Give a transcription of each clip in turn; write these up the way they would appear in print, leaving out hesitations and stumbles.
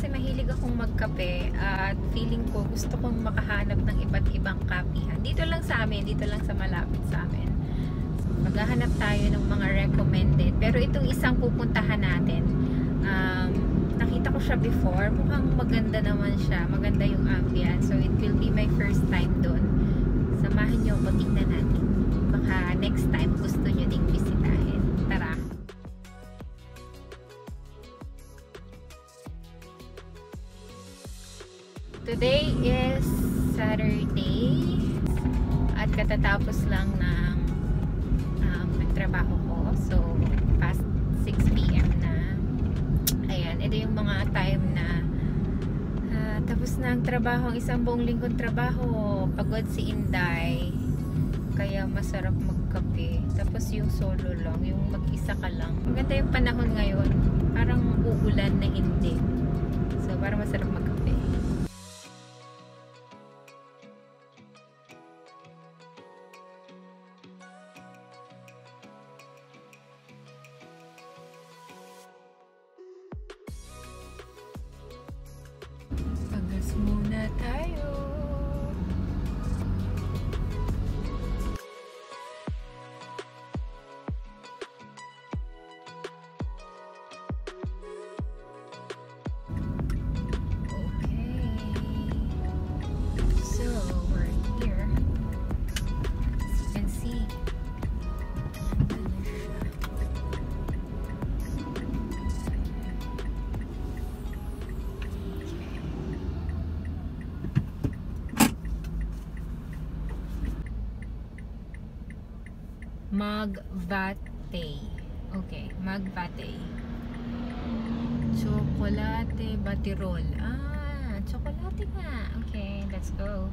kasi mahilig akong magkape at feeling ko gusto kong makahanap ng iba't ibang kapihan. Dito lang sa amin, dito lang sa malapit sa amin. So, maghahanap tayo ng mga recommended. Pero itong isang pupuntahan natin, nakita ko siya before. Mukhang maganda naman siya. Maganda yung ambience. So, it will be my first time doon. Samahan nyo ako, tingnan natin. Baka next time gusto nyo ding bisitahin. Tara! Today is Saturday at katatapos lang ng nagtrabaho ko. So, past 6 PM na. Ayan, ito yung mga time na tapos na ang trabaho, ang isang buong linggong trabaho. Pagod si Inday. Kaya masarap magkape. Tapos yung solo lang, yung mag-isa ka lang. Maganda yung panahon ngayon. Parang uulan na hindi. So, parang masarap magkape. Pagas muna tayo. Vatéi. Okay, Vatéi. Tsokolate Baterol. Ah, tsokolate nga. Okay, let's go.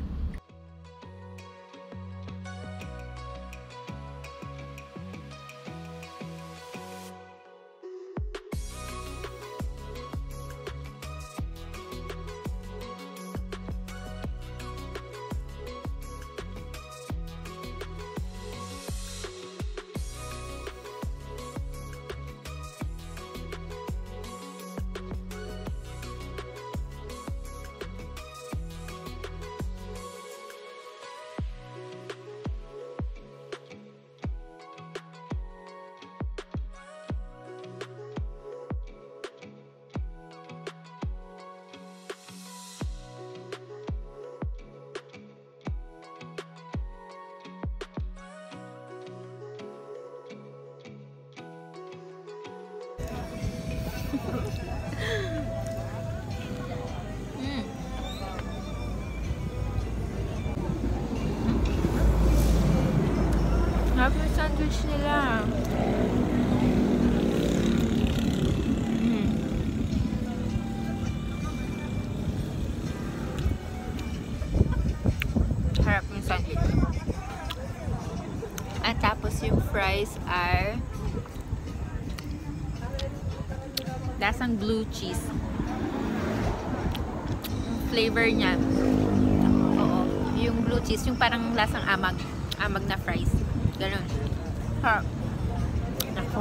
Harap yung sandwich nila. Harap yung sandwich. At tapos yung fries are lasang blue cheese. Flavor niya. Oo. Yung blue cheese, yung parang lasang amag. Amag na fries. Ganun. Harap. Naku.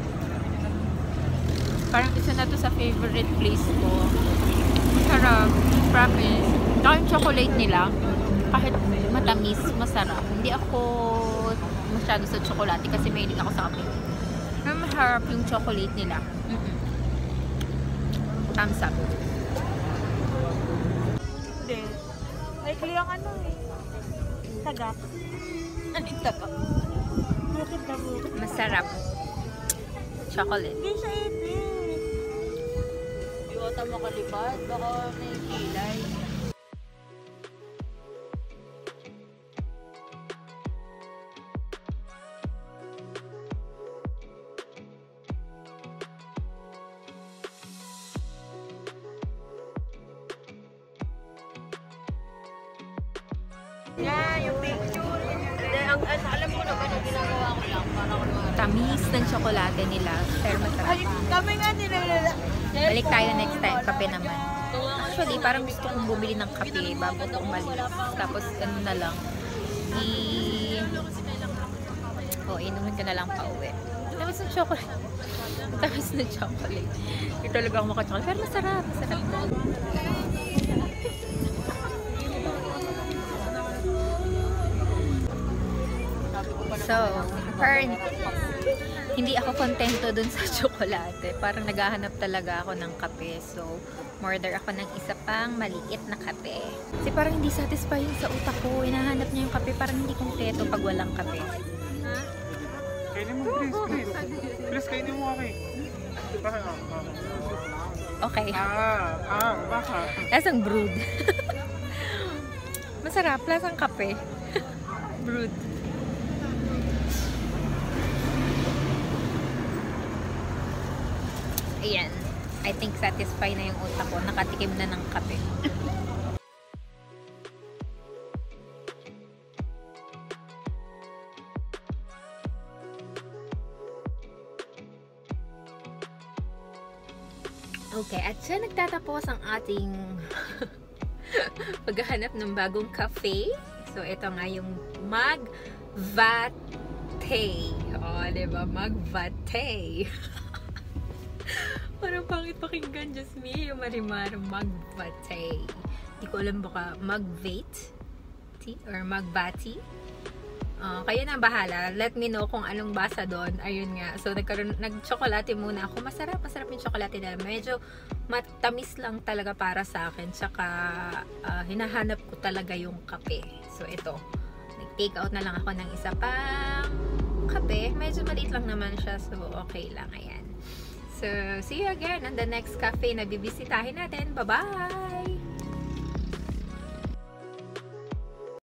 Parang isa na to sa favorite place ko. Masarap. Promise. Kahit chocolate nila, kahit matamis, masarap. Hindi ako masyado sa chocolate kasi mahilig ako sa kape. Pero masarap yung chocolate nila. Thumbs up. Hindi. Ay, kaya ano eh. Tagak. Anong tagak? Bukit na bukit. Masarap. Chocolate. Hindi siya ipin. Iwata makalipad. Baka may kilay. Yeah, yung picture. Alam mo naman ang ginagawa ko lang para ko Tamis ng tsokolate nila. Pero masarap. kami nga nila. Balik tayo next time. Kape naman. Actually, parang gusto kong bumili ng kape bago ito umalis. Tapos, ano na lang. Inumin ko na lang pa uwi. Tamis ng chocolate. Tamis ng chocolate. Hindi talaga ako maka-chocolate. Pero masarap. Masarap. So, apparently, hindi ako kontento dun sa tsokolate. Parang naghahanap talaga ako ng kape. So, order ako ng isa pang maliit na kape. Kasi parang hindi satisfying sa utak ko. Hinahanap niya yung kape. Parang hindi kompleto pag walang kape. Kainin mo, please. Please, kainin mo kape. Okay. Baka. Lasang brewed. Masarap. Lasang kape. Brewed. Ayan. I think satisfied na yung utak ko. Nakatikim na ng kape. Okay, at siya nagtatapos ang ating paghahanap ng bagong cafe. So, ito nga yung Vatéi. O, diba? Vatéi. Parang pangit pakinggan, just me, yung marimar, Vatéi. Hindi ko alam baka Vatéi or Vatéi. Kayo na bahala. Let me know kung anong basa doon. Ayun nga. So, nag-chocolate muna ako. Masarap yung chocolate na. Medyo matamis lang talaga para sa akin. Tsaka, hinahanap ko talaga yung kape. So, ito. Nag-take out na lang ako ng isa pang kape. Medyo maliit lang naman siya. So, okay lang. Ayan. So, see you again on the next cafe na bibisitahin natin. Bye-bye!